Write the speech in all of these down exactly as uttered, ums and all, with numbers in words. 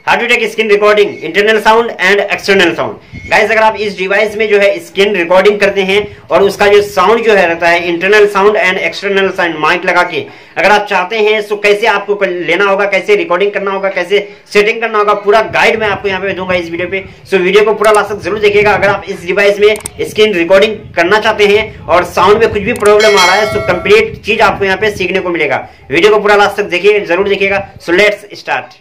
How to take screen recording, internal sound and external sound. Guys अगर आप इस device में जो है स्क्रीन रिकॉर्डिंग करते हैं और उसका जो साउंड जो है रहता है internal sound and external sound mic लगा के अगर आप चाहते हैं तो कैसे आपको लेना होगा, कैसे रिकॉर्डिंग करना होगा, कैसे सेटिंग करना होगा, पूरा गाइड मैं आपको यहाँ पे दूंगा इस वीडियो पे। सो वीडियो को पूरा लास्ट तक जरूर देखिएगा। अगर आप इस डिवाइस में स्क्रीन रिकॉर्डिंग करना चाहते हैं और साउंड में कुछ भी प्रॉब्लम आ रहा है तो कंप्लीट चीज आपको यहाँ पे सीखने को मिलेगा। वीडियो को पूरा लास्ट तक देखिए, जरूर देखिएगा। So let's start.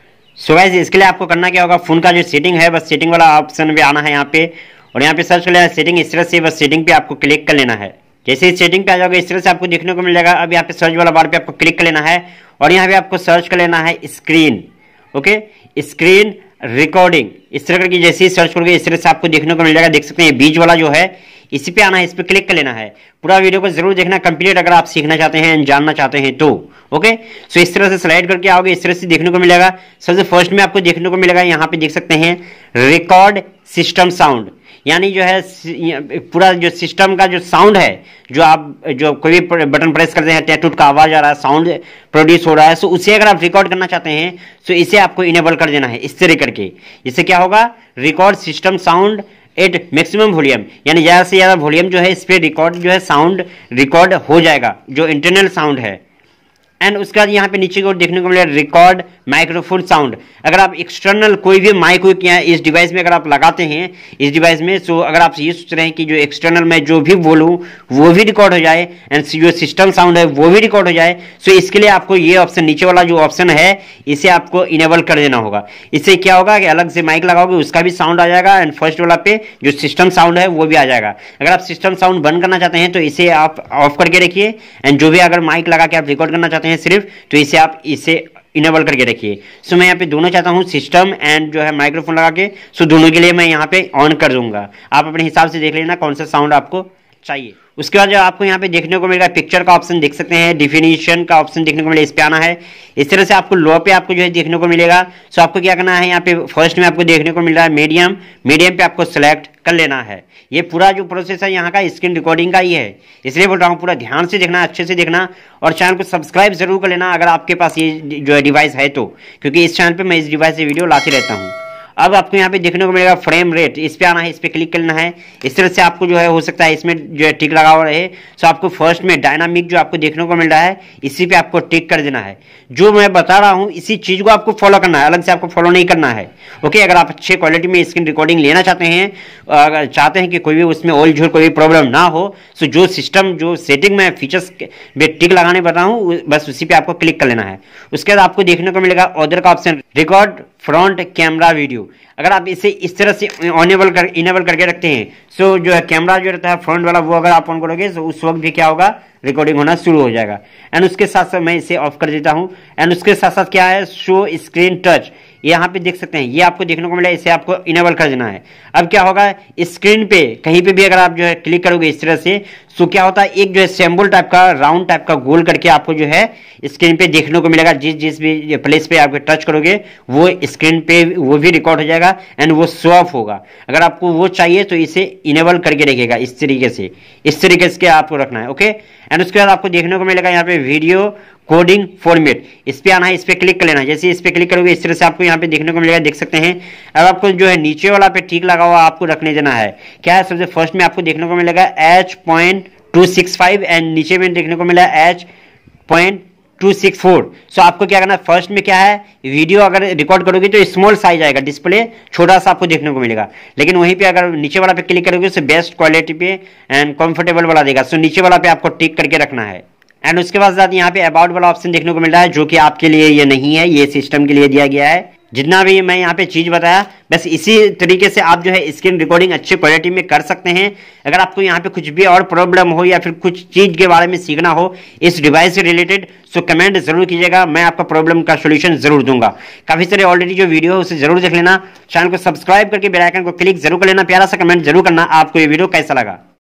So guys इसके लिए आपको करना क्या होगा, फोन का जो सेटिंग है बस सेटिंग वाला ऑप्शन पे आना है यहाँ पे और यहाँ पे सर्च कर लेना है सेटिंग। इस तरह से बस सेटिंग पे आपको क्लिक कर लेना है। जैसे ही सेटिंग पे आ जाओगे इस तरह से आपको देखने को मिलेगा। अब यहाँ पे सर्च वाला बार पे आपको क्लिक कर लेना है और यहाँ पे आपको सर्च कर लेना है स्क्रीन। ओके, स्क्रीन रिकॉर्डिंग इस तरह करके जैसे ही सर्च करोगे इस तरह से आपको देखने को मिलेगा। देख सकते हैं बीच वाला जो है इसी पे आना है, इस पे क्लिक कर लेना है। पूरा वीडियो को जरूर देखना कंप्लीट अगर आप सीखना चाहते हैं, जानना चाहते हैं तो। ओके, सो इस तरह से स्लाइड करके आओगे इस तरह से देखने को मिलेगा। सबसे फर्स्ट में आपको देखने को मिलेगा यहाँ पे देख सकते हैं रिकॉर्ड सिस्टम साउंड, यानी जो है पूरा जो सिस्टम का जो साउंड है, जो आप जो कोई भी बटन प्रेस करते हैं टैटूट का आवाज आ रहा है, साउंड प्रोड्यूस हो रहा है, सो उसे अगर आप रिकॉर्ड करना चाहते हैं तो इसे आपको इनेबल कर देना है इस तरह करके। इससे क्या होगा, record system sound at maximum volume, यानी ज्यादा से ज्यादा वॉल्यूम जो है इस पे रिकॉर्ड जो है साउंड रिकॉर्ड हो जाएगा जो इंटरनल साउंड है। एंड उसके बाद यहाँ पे नीचे की ओर देखने को मिलेगा रिकॉर्ड माइक्रोफोन साउंड। अगर आप एक्सटर्नल कोई भी माइक इस डिवाइस में अगर आप लगाते हैं इस डिवाइस में, सो अगर आप ये सोच रहे हैं कि जो एक्सटर्नल मैं जो भी बोलूँ वो भी रिकॉर्ड हो जाए एंड जो सिस्टम साउंड है वो भी रिकॉर्ड हो जाए, सो इसके लिए आपको ये ऑप्शन नीचे वाला जो ऑप्शन है इसे आपको इनेबल कर देना होगा। इससे क्या होगा कि अलग से माइक लगाओगे उसका भी साउंड आ जाएगा एंड फर्स्ट वाला पे जो सिस्टम साउंड है वो भी आ जाएगा। अगर आप सिस्टम साउंड बंद करना चाहते हैं तो इसे आप ऑफ करके रखिए एंड जो भी अगर माइक लगा के आप रिकॉर्ड करना चाहते हैं सिर्फ, तो इसे आप इसे इनेबल करके रखिए। सो मैं यहाँ पे दोनों चाहता हूँ सिस्टम एंड जो है माइक्रोफोन लगा के, सो दोनों के लिए मैं यहाँ पे ऑन कर दूंगा। आप अपने हिसाब से देख लेना कौन सा साउंड आपको चाहिए। उसके बाद जो आपको यहाँ पे देखने को मिलेगा पिक्चर का ऑप्शन देख सकते हैं, डिफिनीशन का ऑप्शन देखने को मिलेगा, इस पे आना है। इस तरह से आपको लो पे आपको जो है देखने को मिलेगा। सो आपको क्या करना है, यहाँ पे फर्स्ट में आपको देखने को मिल रहा है मीडियम, मीडियम पे आपको सेलेक्ट कर लेना है। ये पूरा जो प्रोसेस है यहाँ का स्क्रीन रिकॉर्डिंग का ही है, इसलिए बोल रहा हूँ पूरा ध्यान से देखना, अच्छे से देखना और चैनल को सब्सक्राइब जरूर कर लेना अगर आपके पास ये जो है डिवाइस है तो, क्योंकि इस चैनल पे मैं इस डिवाइस से वीडियो लाते रहता हूँ। अब आपको यहाँ पे देखने को मिलेगा फ्रेम रेट, इस पे आना है, इस पे क्लिक करना है। इस तरह से आपको जो है हो सकता है इसमें जो है टिक लगा हुआ रहे। सो आपको फर्स्ट में डायनामिक जो आपको देखने को मिल रहा है इसी पे आपको टिक कर देना है। जो मैं बता रहा हूँ इसी चीज को आपको फॉलो करना है, अलग से आपको फॉलो नहीं करना है। ओके, अगर आप अच्छे क्वालिटी में स्क्रीन रिकॉर्डिंग लेना चाहते हैं, अगर चाहते हैं कि कोई भी उसमें ओल झोल कोई भी प्रॉब्लम ना हो, सो जो सिस्टम जो सेटिंग में फीचर्स में टिक लगाने बता रहा हूँ बस उसी पे आपको क्लिक कर लेना है। उसके बाद आपको देखने को मिलेगा अदर का option, record front camera video. अगर आप इसे इस तरह से ऑनेबल कर इनेबल करके रखते हैं, सो जो है कैमरा जो रहता है फ्रंट वाला वो अगर आप ऑन करोगे तो उस वक्त भी क्या होगा, रिकॉर्डिंग होना शुरू हो जाएगा। एंड उसके साथ साथ मैं इसे ऑफ कर देता हूं। एंड उसके साथ साथ क्या है, शो स्क्रीन टच, यहाँ पे देख सकते हैं ये आपको देखने को मिला, इसे आपको इनेबल कर देना है। अब क्या होगा, स्क्रीन पे कहीं पे भी अगर आप जो है क्लिक करोगे इस तरह से, सो क्या होता है एक जो है सिंबल टाइप का राउंड टाइप का गोल करके आपको जो है स्क्रीन पे देखने को मिलेगा। जिस जिस भी प्लेस पे आप टच करोगे वो स्क्रीन पे वो भी रिकॉर्ड हो जाएगा एंड वो शो ऑफ होगा। अगर आपको वो चाहिए तो इसे इनेबल करके रखिएगा इस तरीके से, इस तरीके से आपको रखना है। ओके, एंड उसके बाद आपको देखने को मिलेगा यहाँ पे वीडियो कोडिंग फॉर्मेट, इस पे आना है, इस पे क्लिक कर लेना है। जैसे इस पे क्लिक करोगे इस तरह से आपको यहाँ पे देखने को मिलेगा, देख सकते हैं। अब आपको जो है नीचे वाला पे ठीक लगा हुआ आपको रखने देना है। क्या है, सबसे फर्स्ट में आपको देखने को मिलेगा H point two six five and नीचे में देखने को मिला H point two six four. So आपको क्या करना है, फर्स्ट में क्या है, वीडियो अगर रिकॉर्ड करोगे तो स्मॉल साइज आएगा, डिस्प्ले छोटा सा आपको देखने को मिलेगा। लेकिन वहीं पे अगर नीचे वाला पे क्लिक करोगे तो बेस्ट क्वालिटी पे एंड कंफर्टेबल वाला देगा। सो नीचे वाला पे आपको टिक करके रखना है। एंड उसके बाद यहाँ पे अबाउट वाला ऑप्शन देखने को मिल रहा है, जो कि आपके लिए ये नहीं है, ये सिस्टम के लिए दिया गया है। जितना भी मैं यहाँ पे चीज बताया बस इसी तरीके से आप जो है स्क्रीन रिकॉर्डिंग अच्छी क्वालिटी में कर सकते हैं। अगर आपको यहाँ पे कुछ भी और प्रॉब्लम हो या फिर कुछ चीज के बारे में सीखना हो इस डिवाइस से रिलेटेड, सो कमेंट जरूर कीजिएगा, मैं आपका प्रॉब्लम का सोल्यूशन जरूर दूंगा। काफी सारे ऑलरेडी जो वीडियो है उसे जरूर देख लेना, चैनल को सब्सक्राइब करके बेल आइकन को क्लिक जरूर कर लेना, प्यारा सा कमेंट जरूर करना आपको ये वीडियो कैसा लगा।